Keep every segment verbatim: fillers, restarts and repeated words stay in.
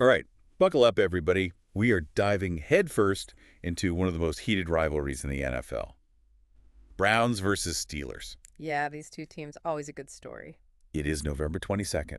All right, buckle up, everybody. We are diving headfirst into one of the most heated rivalries in the N F L. Browns versus Steelers. Yeah, these two teams, always a good story. It is November twenty-second,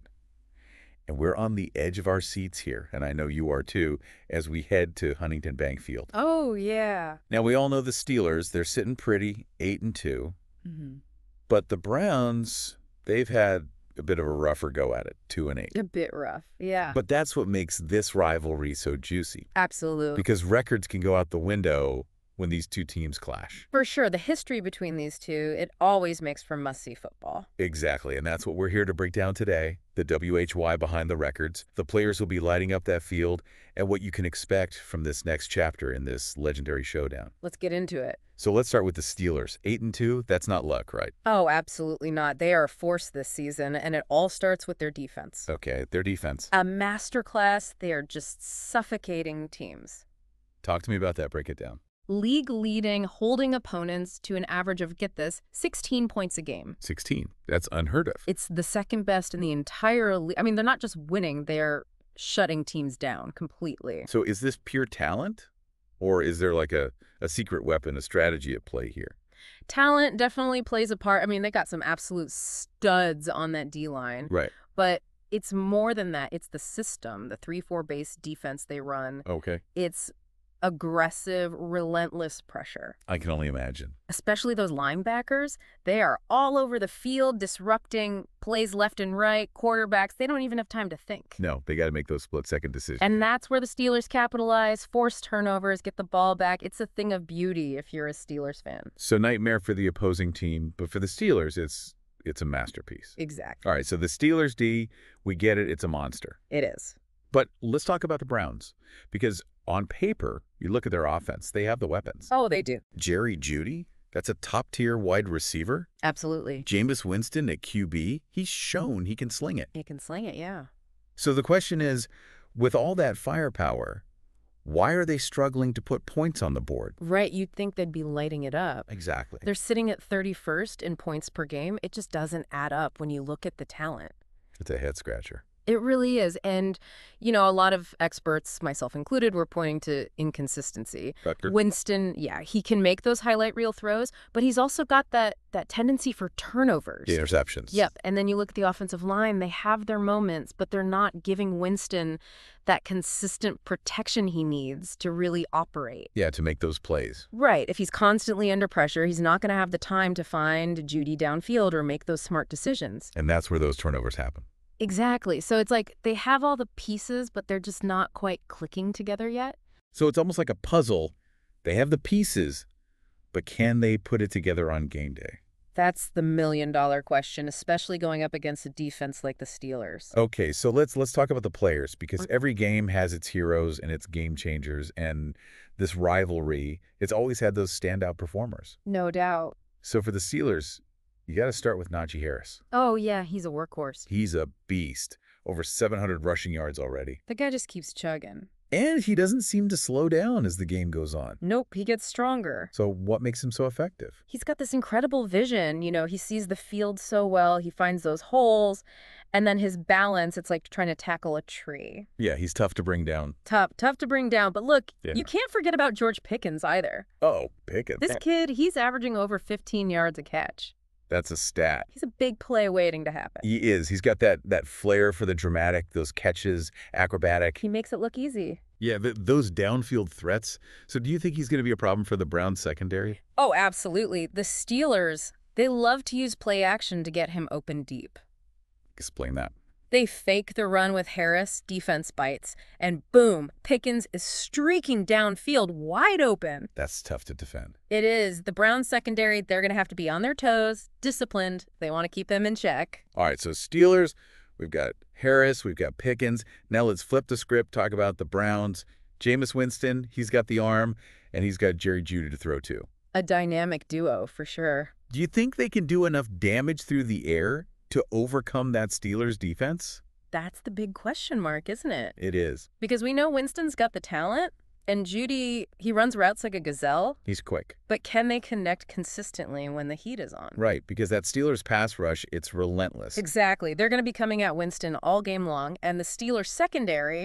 and we're on the edge of our seats here, and I know you are too, as we head to Huntington Bank Field. Oh, yeah. Now, we all know the Steelers. They're sitting pretty, eight and two. Mm-hmm. But the Browns, they've had a bit of a rougher go at it, two and eight. A bit rough, yeah. But that's what makes this rivalry so juicy. Absolutely. Because records can go out the window when these two teams clash. For sure, the history between these two, it always makes for must-see football. Exactly, and that's what we're here to break down today, the W H Y behind the records, the players will be lighting up that field, and what you can expect from this next chapter in this legendary showdown. Let's get into it. So let's start with the Steelers. Eight and two, that's not luck, right? Oh, absolutely not. They are a force this season, and it all starts with their defense. Okay, their defense. A masterclass. They are just suffocating teams. Talk to me about that. Break it down. League leading, holding opponents to an average of, get this, sixteen points a game. sixteen. That's unheard of. It's the second best in the entire league. I mean, they're not just winning, they're shutting teams down completely. So is this pure talent? Or is there like a, a secret weapon, a strategy at play here? Talent definitely plays a part. I mean, they got some absolute studs on that D-line. Right. But it's more than that. It's the system, the three four base defense they run. Okay. It's aggressive, relentless pressure. I can only imagine. Especially those linebackers. They are all over the field, disrupting plays left and right, quarterbacks. They don't even have time to think. No, they got to make those split-second decisions. And that's where the Steelers capitalize, force turnovers, get the ball back. It's a thing of beauty if you're a Steelers fan. So nightmare for the opposing team, but for the Steelers, it's it's a masterpiece. Exactly. All right, so the Steelers D, we get it, it's a monster. It is. But let's talk about the Browns, because on paper, you look at their offense, they have the weapons. Oh, they do. Jerry Jeudy, that's a top-tier wide receiver. Absolutely. Jameis Winston at Q B, he's shown he can sling it. He can sling it, yeah. So the question is, with all that firepower, why are they struggling to put points on the board? Right, you'd think they'd be lighting it up. Exactly. They're sitting at thirty-first in points per game. It just doesn't add up when you look at the talent. It's a head-scratcher. It really is. And, you know, a lot of experts, myself included, were pointing to inconsistency. Rutgers. Winston, yeah, he can make those highlight reel throws, but he's also got that that tendency for turnovers. The interceptions. Yep. And then you look at the offensive line, they have their moments, but they're not giving Winston that consistent protection he needs to really operate. Yeah, to make those plays. Right. If he's constantly under pressure, he's not going to have the time to find Jeudy downfield or make those smart decisions. And that's where those turnovers happen. Exactly. So it's like they have all the pieces, but they're just not quite clicking together yet. So it's almost like a puzzle. They have the pieces, but can they put it together on game day? That's the million-dollar question, especially going up against a defense like the Steelers. Okay, so let's let's talk about the players, because every game has its heroes and its game changers, and this rivalry, it's always had those standout performers. No doubt. So for the Steelers, you got to start with Najee Harris. Oh, yeah, he's a workhorse. He's a beast. Over seven hundred rushing yards already. The guy just keeps chugging. And he doesn't seem to slow down as the game goes on. Nope, he gets stronger. So what makes him so effective? He's got this incredible vision. You know, he sees the field so well. He finds those holes. And then his balance, it's like trying to tackle a tree. Yeah, he's tough to bring down. Tough, tough to bring down. But look, Yeah. you can't forget about George Pickens either. Oh, Pickens. This kid, he's averaging over fifteen yards a catch. That's a stat. He's a big play waiting to happen. He is. He's got that that flair for the dramatic, those catches, acrobatic. He makes it look easy. Yeah, th those downfield threats. So do you think he's going to be a problem for the Browns secondary? Oh, absolutely. The Steelers, they love to use play action to get him open deep. Explain that. They fake the run with Harris, defense bites, and boom, Pickens is streaking downfield wide open. That's tough to defend. It is. The Browns secondary, they're going to have to be on their toes, disciplined. They want to keep them in check. All right, so Steelers, we've got Harris, we've got Pickens. Now let's flip the script, talk about the Browns. Jameis Winston, he's got the arm, and he's got Jerry Jeudy to throw to. A dynamic duo, for sure. Do you think they can do enough damage through the air to overcome that Steelers defense? That's the big question mark, isn't it? It is. Because we know Winston's got the talent, and Jeudy, he runs routes like a gazelle. He's quick. But can they connect consistently when the heat is on? Right, because that Steelers pass rush, it's relentless. Exactly. They're going to be coming at Winston all game long, and the Steelers secondary,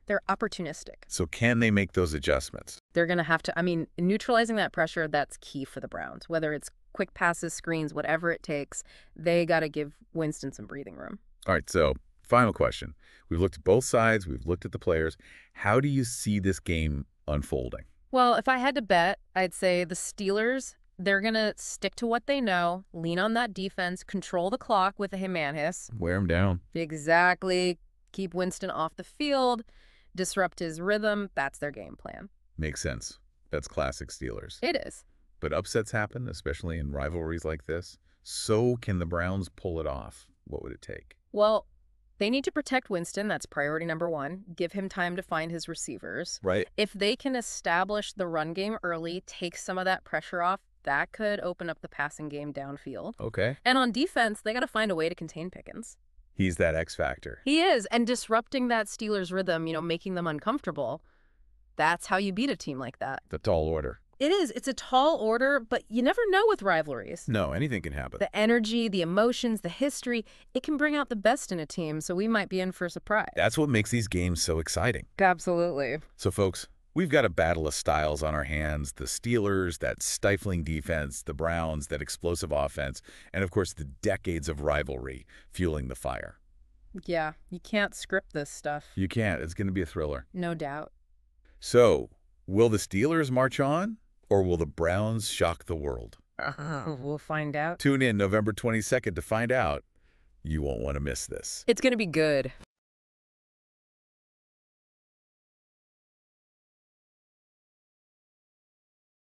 They're opportunistic. So can they make those adjustments? They're going to have to, I mean, neutralizing that pressure, that's key for the Browns. Whether it's quick passes, screens, whatever it takes, they got to give Winston some breathing room. All right, so final question. We've looked at both sides. We've looked at the players. How do you see this game unfolding? Well, if I had to bet, I'd say the Steelers, they're going to stick to what they know, lean on that defense, control the clock with a Jimenez. Wear them down. Exactly. Keep Winston off the field, disrupt his rhythm. That's their game plan. Makes sense. That's classic Steelers. It is. But upsets happen, especially in rivalries like this. So can the Browns pull it off? What would it take? Well, they need to protect Winston. That's priority number one. Give him time to find his receivers. Right. If they can establish the run game early, take some of that pressure off, that could open up the passing game downfield. Okay. And on defense, they got to find a way to contain Pickens. He's that X factor. He is. And disrupting that Steelers rhythm, you know, making them uncomfortable, that's how you beat a team like that. The tall order. It is. It's a tall order, but you never know with rivalries. No, anything can happen. The energy, the emotions, the history, it can bring out the best in a team, so we might be in for a surprise. That's what makes these games so exciting. Absolutely. So, folks, we've got a battle of styles on our hands. The Steelers, that stifling defense, the Browns, that explosive offense, and, of course, the decades of rivalry fueling the fire. Yeah, you can't script this stuff. You can't. It's going to be a thriller. No doubt. So, will the Steelers march on, or will the Browns shock the world? Uh, we'll find out. Tune in November twenty-second to find out. You won't want to miss this. It's going to be good.